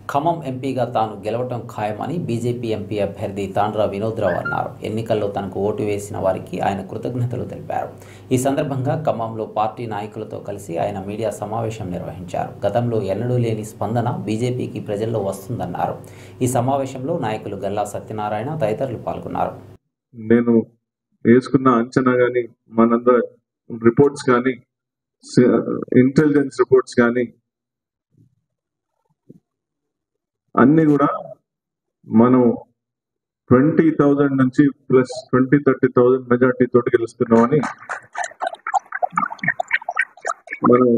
ఖమ్మం ఎంపీగా తాను గెలవటం ఖాయమని బీజేపీ ఎంపీ అభ్యర్థి తాండ్ర వినోద్రావు అన్నారు. ఎన్నికల్లో తనకు ఓటు వేసిన వారికి ఆయన కృతజ్ఞతలు తెలిపారు. ఈ సందర్భంగా ఖమ్మంలో పార్టీ నాయకులతో కలిసి ఆయన మీడియా సమావేశం నిర్వహించారు. గతంలో ఎన్నడూ లేని స్పందన బీజేపీకి ప్రజల్లో వస్తుందన్నారు. ఈ సమావేశంలో నాయకులు గల్లా సత్యనారాయణ తదితరులు పాల్గొన్నారు. నేను వేసుకున్న అంచనా కానీ మనందరి రిపోర్ట్స్ కానీ ఇంటెలిజెన్స్ రిపోర్ట్స్ కానీ అన్ని కూడా మనం 20,000 నుంచి ప్లస్ 20-30,000 మెజార్టీ తోటి గెలుస్తున్నామని మనం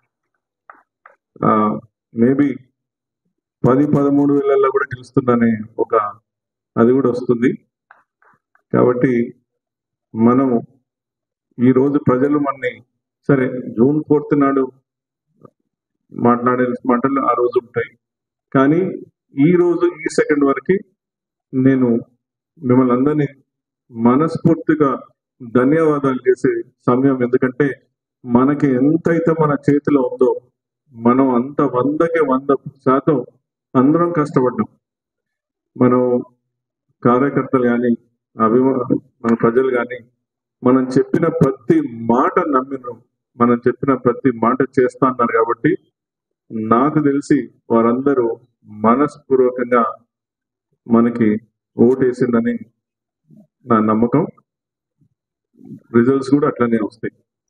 మేబీ 10-13 వేలల్లో కూడా గెలుస్తుందనే ఒక అది కూడా వస్తుంది. కాబట్టి మనం ఈరోజు ప్రజలు మనని సరే జూన్ 4th నాడు మాట్లాడే మాటలు ఆ రోజు ఉంటాయి, కానీ ఈ రోజు ఈ సెకండ్ వరకు నేను మిమ్మల్ని అందరినీ మనస్ఫూర్తిగా ధన్యవాదాలు చేసే సమయం. ఎందుకంటే మనకి ఎంతైతే మన చేతిలో ఉందో మనం అంత 100కి 100% అందరం కష్టపడ్డాం. మనం కార్యకర్తలు కానీ మన ప్రజలు కానీ మనం చెప్పిన ప్రతి మాట నమ్మినాం, మనం చెప్పిన ప్రతి మాట చేస్తా అన్నారు. కాబట్టి నాకు తెలిసి వారందరూ మనస్పూర్వకంగా మనకి ఓటేసిందని నా నమ్మకం. రిజల్ట్స్ కూడా అట్లనే వస్తాయి.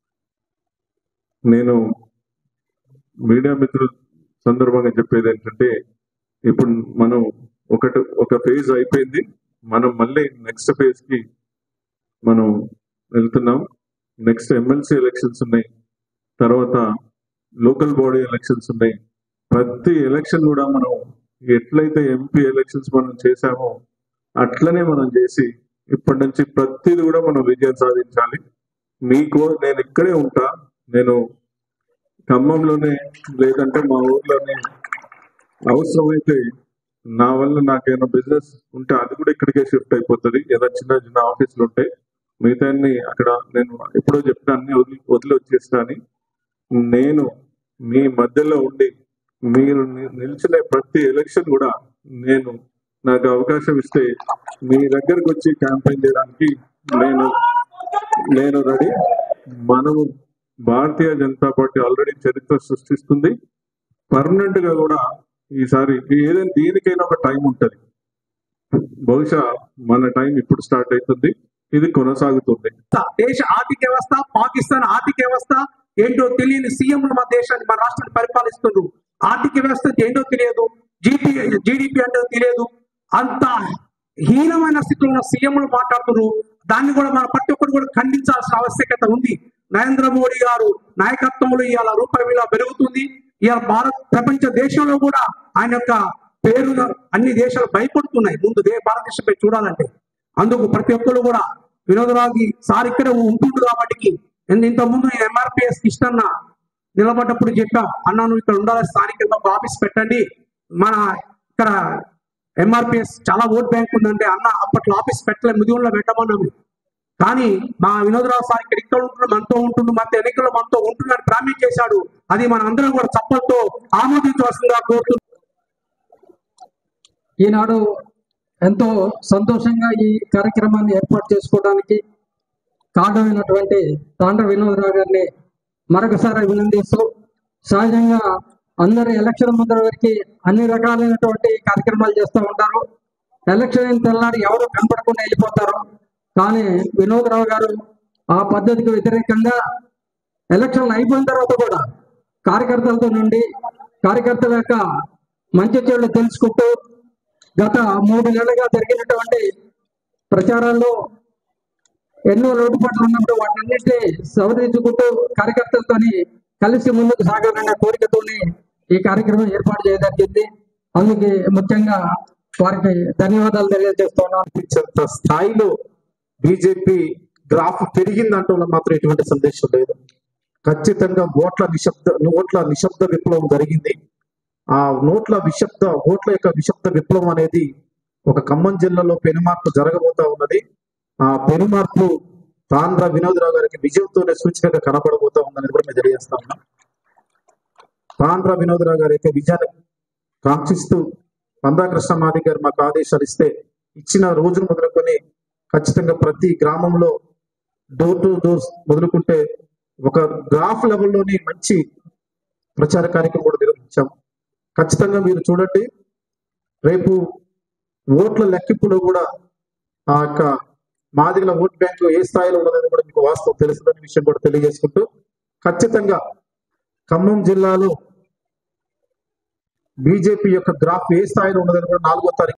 నేను మీడియా మిత్రుల సందర్భంగా చెప్పేది ఏంటంటే, ఇప్పుడు మనం ఒక ఫేజ్ అయిపోయింది, మనం మళ్ళీ నెక్స్ట్ ఫేజ్ కి మనం వెళ్తున్నాం. నెక్స్ట్ ఎమ్మెల్సీ ఎలక్షన్స్ ఉన్నాయి, తర్వాత లోకల్ బాడీ ఎలక్షన్స్ ఉన్నాయి. ప్రతి ఎలక్షన్ కూడా మనం ఎట్లయితే ఎంపీ ఎలక్షన్స్ మనం చేశామో అట్లనే మనం చేసి ఇప్పటి నుంచి ప్రతిది కూడా మనం విజయం సాధించాలి. నేను ఇక్కడే ఉంటా, నేను ఖమ్మంలోనే లేదంటే మా ఊర్లోనే, అవసరమైతే నా వల్ల నాకేమైనా బిజినెస్ ఉంటే అది కూడా ఇక్కడికే షిఫ్ట్ అయిపోతుంది. ఏదో చిన్న చిన్న ఆఫీసులు ఉంటాయి, మిగతా అక్కడ నేను ఎప్పుడో చెప్పిన అన్ని వదిలి వచ్చేస్తా అని. నేను మీ మధ్యలో ఉండి మీరు నిలిచిన ప్రతి ఎలక్షన్ కూడా నాకు అవకాశం ఇస్తే మీ దగ్గరకు వచ్చి క్యాంపెయిన్ చేయడానికి నేను రెడీ. మనము భారతీయ జనతా పార్టీ ఆల్రెడీ చరిత్ర సృష్టిస్తుంది. పర్మనెంట్ గా కూడా ఈసారి ఏదైనా దీనికైనా ఒక టైం ఉంటుంది. బహుశా మన టైం ఇప్పుడు స్టార్ట్ అవుతుంది, ఇది కొనసాగుతుంది. దేశ ఆర్థిక వ్యవస్థ, పాకిస్తాన్ ఆర్థిక వ్యవస్థ ఏంటో తెలియని సీఎంలు మన దేశాన్ని, మన రాష్ట్రాన్ని పరిపాలిస్తున్నారు. ఆర్థిక వ్యవస్థ ఏంటో తెలియదు, జీడిపి అంటే తెలియదు. అంత హీనమైన స్థితిలో ఉన్న సీఎంలు మాట్లాడుతున్నారు. దాన్ని కూడా మన ప్రతి ఒక్కరు కూడా ఖండించాల్సిన ఆవశ్యకత ఉంది. నరేంద్ర మోడీ గారు నాయకత్వంలో ఇవాళ రూపాయి విలువ పెరుగుతుంది. ఇవాళ ప్రపంచ దేశంలో కూడా ఆయన యొక్క పేరు అన్ని దేశాలు భయపడుతున్నాయి ముందు భారతదేశంపై చూడాలంటే. అందుకు ప్రతి ఒక్కరు కూడా వినోదరావు సార్ ఇక్కడ ఉంటుండు కాబట్టి, ఇంత ముందు నేను ఎంఆర్పిఎస్ ఇష్టన్న నిలబడ్డప్పుడు చెప్పా, అన్నా నువ్వు ఇక్కడ ఉండాలి, స్థానికంగా ఒక ఆఫీస్ పెట్టండి, మన ఇక్కడ ఎంఆర్పిఎస్ చాలా ఓట్ బ్యాంక్ ఉందంటే అన్న అప్పట్లో ఆఫీస్ పెట్టలేదు, ముదిగోళ్ళలో పెట్టమన్నాము. కానీ మా వినోదరావు సార్ ఇక్కడ ఉంటున్నాడు, మనతో ఉంటుండు, మన ఎన్నికల్లో మనతో ఉంటున్నాడు ప్రామిస్ చేశాడు. అది మన అందరం కూడా చప్పలతో ఆమోదించవలసిందిగా కోరుతున్నాం. ఈనాడు ఎంతో సంతోషంగా ఈ కార్యక్రమాన్ని ఏర్పాటు చేసుకోవడానికి కారణమైనటువంటి తాండ్ర వినోదరావు గారిని మరొకసారి అభినందిస్తూ, సహజంగా అందరు ఎలక్షన్ ముందర వరకు అన్ని రకాలైనటువంటి కార్యక్రమాలు చేస్తూ ఉంటారు. ఎలక్షన్ అయిన తెల్లారి ఎవరు కనపడకుండా వెళ్ళిపోతారు. కానీ వినోదరావు గారు ఆ పద్ధతికి వ్యతిరేకంగా ఎలక్షన్లు అయిపోయిన తర్వాత కూడా కార్యకర్తలతో నుండి కార్యకర్తల యొక్క మంచి చెడులు తెలుసుకుంటూ గత 3 నెలలుగా జరిగినటువంటి ప్రచారాల్లో ఎన్నో లోటుపాట్లు ఉన్నప్పుడు వాటన్నింటినీ సవరించుకుంటూ కార్యకర్తలతోని కలిసి ముందుకు సాగాలన్న కోరికతోని ఈ కార్యక్రమం ఏర్పాటు చేయదగ్గింది. అందుకే ముఖ్యంగా వారికి ధన్యవాదాలు తెలియజేస్తున్నాను. స్థాయిలో బీజేపీ గ్రాఫ్ పెరిగిందంటూ మాత్రం ఎటువంటి సందేశం లేదు. ఖచ్చితంగా ఓట్ల నిశ్శబ్ద విప్లవం జరిగింది. ఆ ఓట్ల యొక్క నిశ్శబ్ద విప్లవం అనేది ఒక ఖమ్మం జిల్లాలో పెనుమార్పు జరగబోతా ఉన్నది. ఆ పెనుమార్పు తాండ్ర వినోదరావు గారికి విజయంతోనే సూచికగా కనపడబోతా ఉందని కూడా మేము తెలియజేస్తా ఉన్నాం. తాండ్ర వినోదరావు గారి యొక్క విజయాన్ని కాంక్షిస్తూ మందాకృష్ణ మాది గారు మాకు ఆదేశాలు ఇస్తే ఇచ్చిన రోజును మొదలుకొని ఖచ్చితంగా ప్రతి గ్రామంలో డోర్ టు డోర్ మొదలుకుంటే ఒక గ్రాఫ్ లెవెల్లోని మంచి ప్రచార కార్యక్రమం కూడా నిర్వహించాం. ఖచ్చితంగా మీరు చూడండి, రేపు ఓట్ల లెక్కింపులో కూడా ఆ యొక్క మాదిగల ఓట్ బ్యాంకు ఏ స్థాయిలో ఉన్నదని కూడా మీకు వాస్తవం తెలుస్తుందనే విషయం కూడా తెలియజేసుకుంటూ, ఖచ్చితంగా ఖమ్మం జిల్లాలో బీజేపీ యొక్క గ్రాఫ్ ఏ స్థాయిలో ఉన్నదని కూడా 4వ తారీఖు